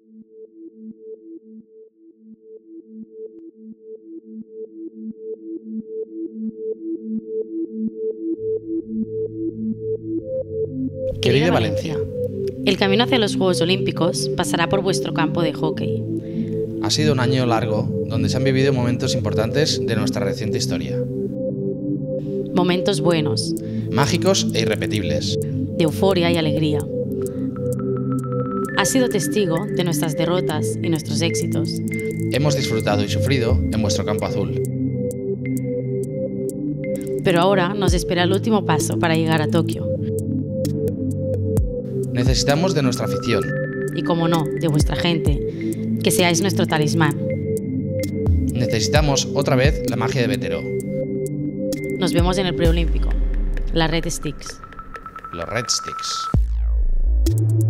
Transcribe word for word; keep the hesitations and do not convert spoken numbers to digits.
Querida Valencia, el camino hacia los Juegos Olímpicos pasará por vuestro campo de hockey. ha sido un año largo donde se han vivido momentos importantes de nuestra reciente historia. Momentos buenos, Mágicos e irrepetibles. de euforia y alegría. Has sido testigo de nuestras derrotas y nuestros éxitos. Hemos disfrutado y sufrido en vuestro campo azul. Pero ahora nos espera el último paso para llegar a Tokio. Necesitamos de nuestra afición. Y como no, de vuestra gente, que seáis nuestro talismán. Necesitamos otra vez la magia de Vetero. Nos vemos en el preolímpico. La Red Sticks. Los Red Sticks.